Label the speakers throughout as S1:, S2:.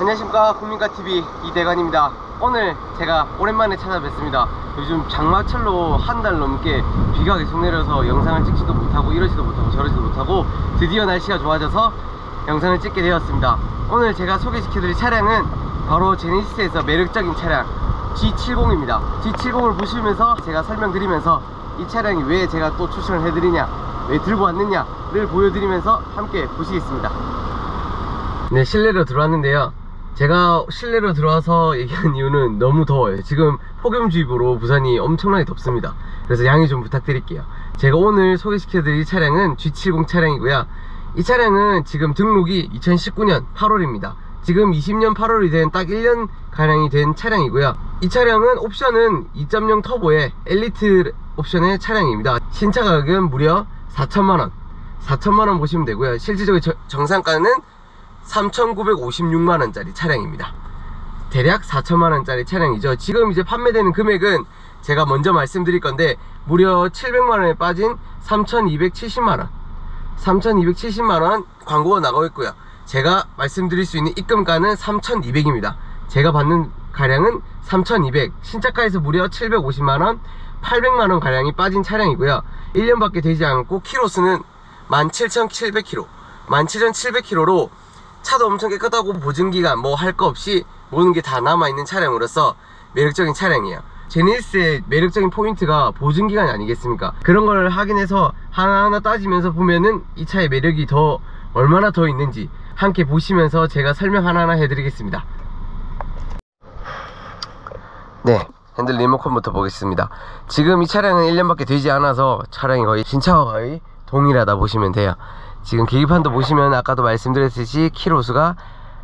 S1: 안녕하십니까, 국민가TV 이대관입니다. 오늘 제가 오랜만에 찾아뵙습니다. 요즘 장마철로 한 달 넘게 비가 계속 내려서 영상을 찍지도 못하고 이러지도 못하고 저러지도 못하고 드디어 날씨가 좋아져서 영상을 찍게 되었습니다. 오늘 제가 소개시켜드릴 차량은 바로 제네시스에서 매력적인 차량 G70입니다 G70을 보시면서 제가 설명드리면서 이 차량이 왜 제가 또 추천을 해드리냐, 왜 들고 왔느냐를 보여드리면서 함께 보시겠습니다. 네, 실내로 들어왔는데요. 제가 실내로 들어와서 얘기한 이유는 너무 더워요. 지금 폭염주의보로 부산이 엄청나게 덥습니다. 그래서 양해 좀 부탁드릴게요. 제가 오늘 소개시켜드릴 차량은 G70 차량이고요. 이 차량은 지금 등록이 2019년 8월입니다 지금 20년 8월이 된 딱 1년 가량이 된 차량이고요. 이 차량은 옵션은 2.0 터보의 엘리트 옵션의 차량입니다. 신차 가격은 무려 4천만원 4천만원 보시면 되고요. 실질적인 정상가는 3,956만원짜리 차량입니다. 대략 4천만원짜리 차량이죠. 지금 이제 판매되는 금액은 제가 먼저 말씀드릴 건데 무려 700만원에 빠진 3,270만원 3,270만원 광고가 나가고 있고요. 제가 말씀드릴 수 있는 입금가는 3,200입니다 제가 받는 가량은 3,200, 신차가에서 무려 750만원 800만원 가량이 빠진 차량이고요. 1년밖에 되지 않고 키로수는 17,700km 17,700km로 차도 엄청 깨끗하고 보증기간 뭐 할 거 없이 모든 게 다 남아있는 차량으로서 매력적인 차량이에요. 제네시스의 매력적인 포인트가 보증기간이 아니겠습니까? 그런 걸 확인해서 하나하나 따지면서 보면은 이 차의 매력이 얼마나 더 있는지 함께 보시면서 제가 설명 하나하나 해드리겠습니다. 네, 핸들 리모컨부터 보겠습니다. 지금 이 차량은 1년밖에 되지 않아서 차량이 거의 신차와 거의 동일하다 보시면 돼요. 지금 계기판도 보시면 아까도 말씀드렸듯이 키로수가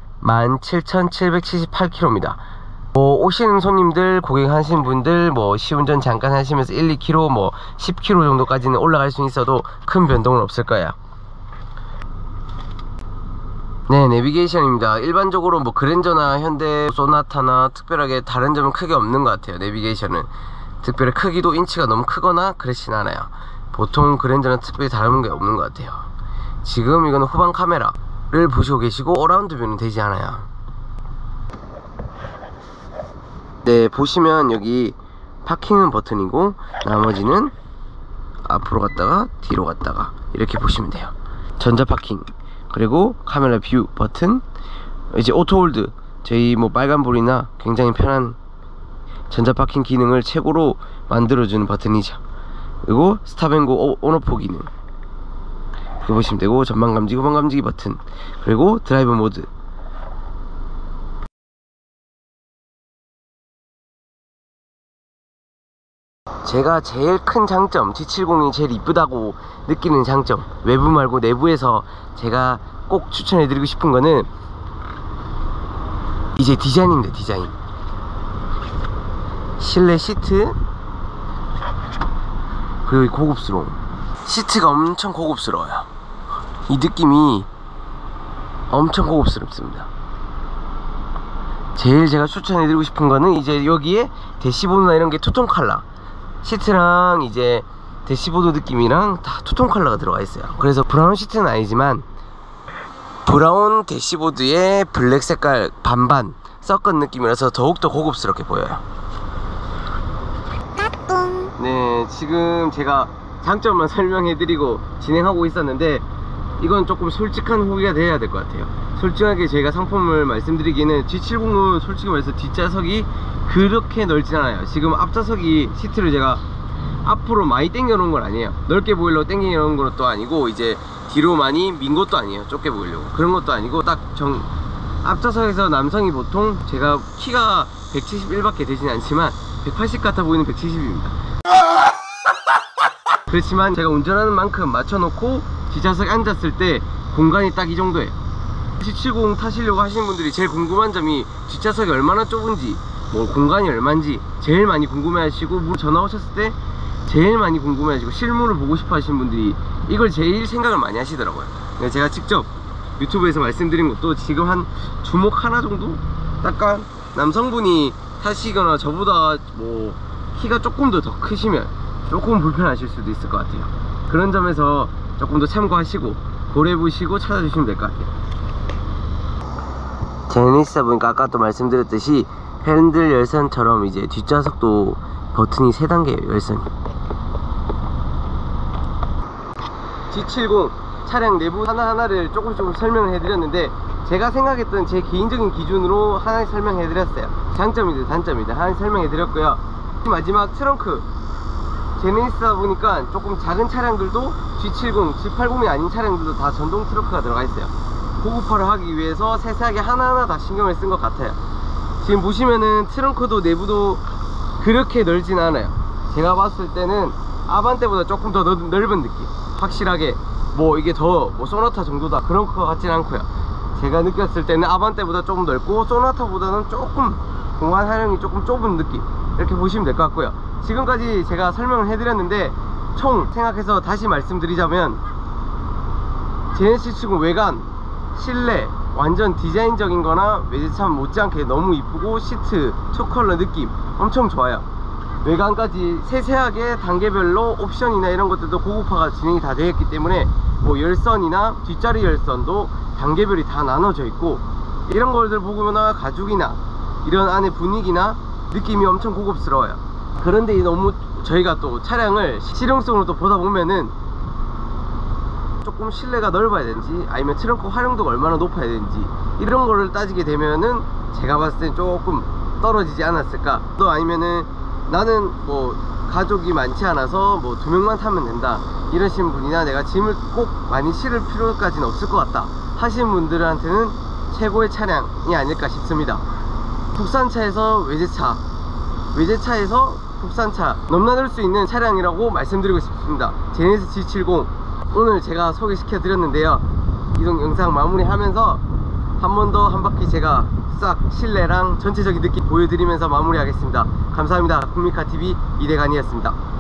S1: 17,778km입니다 뭐 오시는 손님들, 고객 하시는 분들 뭐 시운전 잠깐 하시면서 1, 2km 뭐 10km 정도까지는 올라갈 수 있어도 큰 변동은 없을 거예요. 네, 내비게이션입니다. 일반적으로 뭐 그랜저나 현대 소나타나 특별하게 다른 점은 크게 없는 것 같아요. 내비게이션은 특별히 크기도 인치가 너무 크거나 그렇진 않아요. 보통 그랜저는 특별히 다른 게 없는 것 같아요. 지금 이거는 후방 카메라를 보시고 계시고 어라운드 뷰는 되지 않아요. 네, 보시면 여기 파킹은 버튼이고 나머지는 앞으로 갔다가 뒤로 갔다가 이렇게 보시면 돼요. 전자 파킹, 그리고 카메라 뷰 버튼, 이제 오토홀드, 저희 뭐 빨간불이나 굉장히 편한 전자 파킹 기능을 최고로 만들어주는 버튼이죠. 그리고 스탑앤고 온오프 기능 이렇게 보시면 되고, 전방 감지기, 후방 감지기 버튼, 그리고 드라이브 모드. 제가 제일 큰 장점, G70이 제일 이쁘다고 느끼는 장점, 외부 말고 내부에서 제가 꼭 추천해드리고 싶은 거는 이제 디자인입니다. 디자인. 실내 시트, 그리고 고급스러움. 시트가 엄청 고급스러워요. 이 느낌이 엄청 고급스럽습니다. 제일 제가 추천해드리고 싶은 거는 이제 여기에 대시보드나 이런 게 투톤 컬러, 시트랑 이제 대시보드 느낌이랑 다 투톤 컬러가 들어가 있어요. 그래서 브라운 시트는 아니지만 브라운 대시보드에 블랙 색깔 반반 섞은 느낌이라서 더욱더 고급스럽게 보여요. 네, 지금 제가 장점만 설명해드리고 진행하고 있었는데 이건 조금 솔직한 후기가 돼야 될 것 같아요. 솔직하게 제가 상품을 말씀드리기는 G70은 솔직히 말해서 뒷좌석이 그렇게 넓진 않아요. 지금 앞좌석이 시트를 제가 앞으로 많이 당겨 놓은 건 아니에요. 넓게 보이려고 당겨 놓은 것도 아니고 이제 뒤로 많이 민 것도 아니에요. 좁게 보이려고 그런 것도 아니고 딱 앞좌석에서 남성이 보통, 제가 키가 171밖에 되진 않지만 180 같아 보이는 170입니다 그렇지만 제가 운전하는 만큼 맞춰놓고 뒷좌석에 앉았을 때 공간이 딱 이 정도예요. G70 타시려고 하시는 분들이 제일 궁금한 점이 뒷좌석이 얼마나 좁은지, 뭐 공간이 얼마인지 제일 많이 궁금해 하시고, 전화 오셨을 때 제일 많이 궁금해 하시고, 실물을 보고 싶어 하시는 분들이 이걸 제일 생각을 많이 하시더라고요. 제가 직접 유튜브에서 말씀드린 것도 지금 한 주먹 하나 정도? 약간 남성분이 타시거나 저보다 뭐 키가 조금 더 크시면 조금 불편하실 수도 있을 것 같아요. 그런 점에서 조금 더 참고하시고 고려해보시고 찾아주시면 될 것 같아요. 제네시스다 보니까 아까 또 말씀드렸듯이 핸들 열선처럼 이제 뒷좌석도 버튼이 3단계예요. 열선이. G70 차량 내부 하나하나를 조금 설명을 해드렸는데, 제가 생각했던 제 개인적인 기준으로 하나씩 설명해드렸어요. 장점이든 단점이든 하나씩 설명해드렸고요. 마지막 트렁크, 제네시스다 보니까 조금 작은 차량들도 G70, G80이 아닌 차량들도 다 전동 트렁크가 들어가 있어요. 고급화를 하기 위해서 세세하게 하나하나 다 신경을 쓴 것 같아요. 지금 보시면은 트렁크도 내부도 그렇게 넓진 않아요. 제가 봤을 때는 아반떼보다 조금 더 넓은 느낌. 확실하게 뭐 이게 더 뭐 소나타 정도다 그런 것 같진 않고요. 제가 느꼈을 때는 아반떼보다 조금 넓고 소나타보다는 조금 공간 활용이 조금 좁은 느낌, 이렇게 보시면 될 것 같고요. 지금까지 제가 설명을 해드렸는데, 총 생각해서 다시 말씀드리자면, 제네시스 70 외관, 실내 완전 디자인적인 거나 외제차 못지않게 너무 이쁘고, 시트, 투컬러 느낌 엄청 좋아요. 외관까지 세세하게 단계별로 옵션이나 이런 것들도 고급화가 진행이 다 되어 있기 때문에, 뭐 열선이나 뒷자리 열선도 단계별이 다 나눠져 있고, 이런 것들 보거나 가죽이나 이런 안에 분위기나 느낌이 엄청 고급스러워요. 그런데 너무 저희가 또 차량을 실용성으로 또 보다 보면은 조금 실내가 넓어야 되는지, 아니면 트렁크 활용도가 얼마나 높아야 되는지, 이런 거를 따지게 되면은 제가 봤을 땐 조금 떨어지지 않았을까. 또 아니면은 나는 뭐 가족이 많지 않아서 뭐 2명만 타면 된다 이러신 분이나, 내가 짐을 꼭 많이 실을 필요까지는 없을 것 같다 하시는 분들한테는 최고의 차량이 아닐까 싶습니다. 국산차에서 외제차, 외제차에서 국산차 넘나들 수 있는 차량이라고 말씀드리고 싶습니다. 제네시스 G70 오늘 제가 소개시켜 드렸는데요. 이동 영상 마무리하면서 한 번 더 한 바퀴 제가 싹 실내랑 전체적인 느낌 보여드리면서 마무리하겠습니다. 감사합니다. 국민카TV 이대관이었습니다.